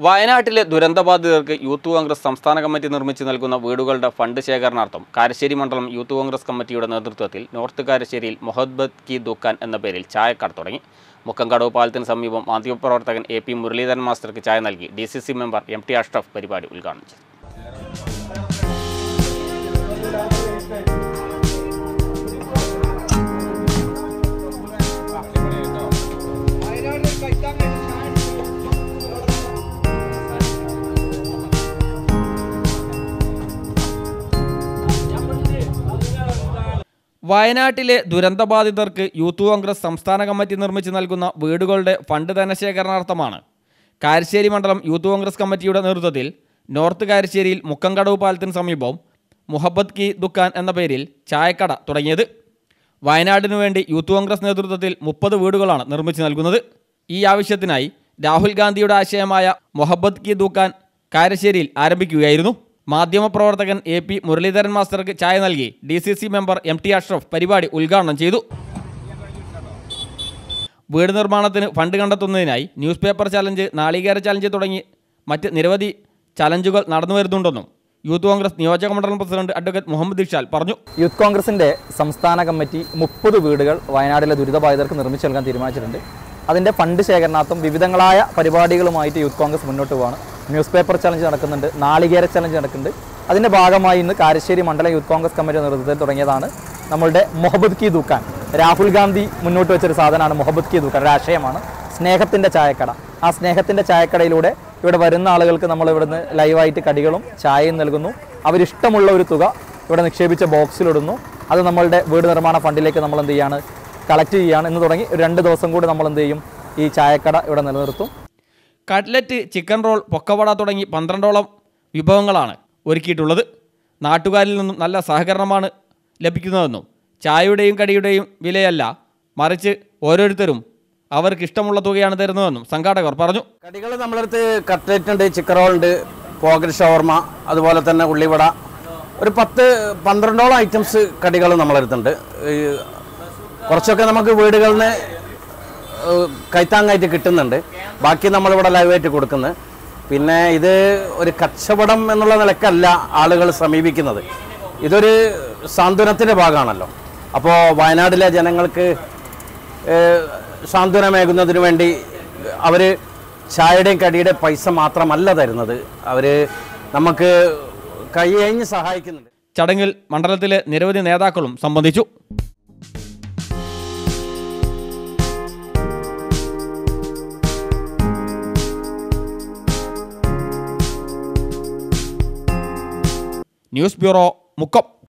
വയനാട്ടിലെ ദുരന്തബാധിതർക്ക് യൂത്ത് കോൺഗ്രസ് സംസ്ഥാന കമ്മിറ്റി നിർമ്മിച്ചു നൽകുന്ന വീടുകളുടെ ഫണ്ട് ശേഖരണാർത്ഥം കാരശ്ശേരി മണ്ഡലം യൂത്ത് കോൺഗ്രസ് കമ്മിറ്റിയുടെ നേതൃത്വത്തിൽ നോർത്ത് കാരശ്ശേരിയിൽ മുഹബത്ത് കി ദുക്കാൻ എന്ന പേരിൽ ചായക്കട തുടങ്ങി. മുക്കംകടവ് പാലത്തിന് സമീപം മാധ്യമപ്രവർത്തകൻ AP മുരളീധരൻ മാസ്റ്റർക്ക് ചായ നൽകി DCC മെമ്പർ MT അഷ്റഫ് പരിപാടി ഉദ്ഘാടനം ചെയ്തു. വയനാട്ടിലെ ദുരന്തബാധിതർക്ക് യൂത്ത് കോൺഗ്രസ് സംസ്ഥാന കമ്മിറ്റി നിർമ്മിച്ചു നൽകുന്ന വീടുകളുടെ ഫണ്ട് ധനശേഖരണാർത്ഥമാണ് കാരശ്ശേരി മണ്ഡലം യൂത്ത് കോൺഗ്രസ് കമ്മിറ്റിയുടെ നേതൃത്വത്തിൽ നോർത്ത് കാരശ്ശേരിയിൽ മുക്കംകടവ് പാലത്തിന് സമീപം മുഹബത്ത് കി ദുക്കാൻ എന്ന പേരിൽ ചായക്കട തുടങ്ങിയത്. വയനാടിനു വേണ്ടി യൂത്ത് കോൺഗ്രസ് നേതൃത്വത്തിൽ 30 വീടുകളാണ് നിർമ്മിച്ചു നൽകുന്നത്. ഈ ആവശ്യത്തിനായി രാഹുൽ ഗാന്ധിയുടെ ആശയമായ മുഹബത്ത് കി ദുക്കാൻ കാരശ്ശേരിയിൽ ആരംഭിക്കുകയായിരുന്നു. മാധ്യമപ്രവർത്തകൻ AP മുരളീധരൻ മാസ്റ്റർക്ക് ചായ നൽകി DCC മെമ്പർ MT അഷ്റഫ് പരിപാടി ഉദ്ഘാടനം ചെയ്തു. വീട് നിർമ്മാണത്തിന് ഫണ്ട് കണ്ടെത്തുന്നതിനായി ന്യൂസ് പേപ്പർ ചലഞ്ച്, നാളികേര ചലഞ്ച് തുടങ്ങി മറ്റ് നിരവധി ചലഞ്ചുകൾ നടന്നു വരുന്നുണ്ടെന്നും യൂത്ത് കോൺഗ്രസ് നിയോജക മണ്ഡലം പ്രസിഡന്റ് അഡ്വക്കേറ്റ് മുഹമ്മദ് ഇഷാൽ പറഞ്ഞു. യൂത്ത് കോൺഗ്രസിൻ്റെ സംസ്ഥാന കമ്മിറ്റി 30 വീടുകൾ വയനാട്ടിലെ ദുരിതബാധിതർക്ക് നിർമ്മിച്ചു നൽകാൻ തീരുമാനിച്ചിട്ടുണ്ട്. അതിൻ്റെ ഫണ്ട് ശേഖരണാർത്ഥം വിവിധങ്ങളായ പരിപാടികളുമായിട്ട് യൂത്ത് കോൺഗ്രസ് മുന്നോട്ട് പോവാണ്. ന്യൂസ് പേപ്പർ ചലഞ്ച് നടക്കുന്നുണ്ട്, നാളികേര ചലഞ്ച് നടക്കുന്നുണ്ട്. അതിൻ്റെ ഭാഗമായി ഇന്ന് കാരശ്ശേരി മണ്ഡലം യൂത്ത് കോൺഗ്രസ് കമ്മിറ്റിയുടെ നേതൃത്വത്തിൽ തുടങ്ങിയതാണ് നമ്മളുടെ മുഹബത്ത് കി ദുക്കാൻ. രാഹുൽ ഗാന്ധി മുന്നോട്ട് വെച്ചൊരു സാധനമാണ് മുഹബത്ത് കി ദുക്കാൻ. ഒരു ആശയമാണ് സ്നേഹത്തിൻ്റെ ചായക്കട. ആ സ്നേഹത്തിൻ്റെ ചായക്കടയിലൂടെ ഇവിടെ വരുന്ന ആളുകൾക്ക് നമ്മൾ ഇവിടുന്ന് ലൈവായിട്ട് കടികളും ചായയും നൽകുന്നു. അവരിഷ്ടമുള്ള ഒരു തുക ഇവിടെ നിക്ഷേപിച്ച ബോക്സിലിടുന്നു. അത് നമ്മളുടെ വീട് നിർമ്മാണ ഫണ്ടിലേക്ക് നമ്മൾ എന്ത് ചെയ്യാണ്, കളക്ട് ചെയ്യുകയാണ്. ഇന്ന് തുടങ്ങി 2 ദിവസം കൂടി നമ്മൾ എന്ത് ചെയ്യും, ഈ ചായക്കട ഇവിടെ നിലനിർത്തും. കട്ട്ലറ്റ്, ചിക്കൻ റോൾ, പൊക്കവട തുടങ്ങി 12ഓളം വിഭവങ്ങളാണ് ഒരുക്കിയിട്ടുള്ളത്. നാട്ടുകാരിൽ നിന്നും നല്ല സഹകരണമാണ് ലഭിക്കുന്നതെന്നും ചായയുടെയും കടിയുടെയും വിലയല്ല, മറിച്ച് ഓരോരുത്തരും അവർക്ക് ഇഷ്ടമുള്ള തുകയാണ് തരുന്നതെന്നും സംഘാടകർ പറഞ്ഞു. കടികൾ നമ്മളടുത്ത് കട്ട്ലറ്റ് ഉണ്ട്, ചിക്കൻ റോൾ ഉണ്ട്, പോക്കറ്റ് ഷവർമ, അതുപോലെ തന്നെ ഉള്ളിവട, ഒരു 10-12ഓളം ഐറ്റംസ് കടികൾ നമ്മളടുത്തുണ്ട്. കുറച്ചൊക്കെ നമുക്ക് വീടുകളിൽ നിന്ന് കൈത്താങ്ങായിട്ട് കിട്ടുന്നുണ്ട്. ബാക്കി നമ്മളിവിടെ ലൈവായിട്ട് കൊടുക്കുന്നത്. പിന്നെ ഇത് ഒരു കച്ചവടം എന്നുള്ള നിലക്കല്ല ആളുകൾ സമീപിക്കുന്നത്. ഇതൊരു സാന്ത്വനത്തിൻ്റെ ഭാഗമാണല്ലോ. അപ്പോൾ വയനാട്ടിലെ ജനങ്ങൾക്ക് സാന്ത്വനമേകുന്നതിന് വേണ്ടി അവർ ചായയുടെയും കടിയുടെയും പൈസ മാത്രമല്ല തരുന്നത്, അവർ നമുക്ക് കൈയഞ്ഞ് സഹായിക്കുന്നുണ്ട്. ചടങ്ങിൽ മണ്ഡലത്തിലെ നിരവധി നേതാക്കളും സംബന്ധിച്ചു. News bureau, Mukkam.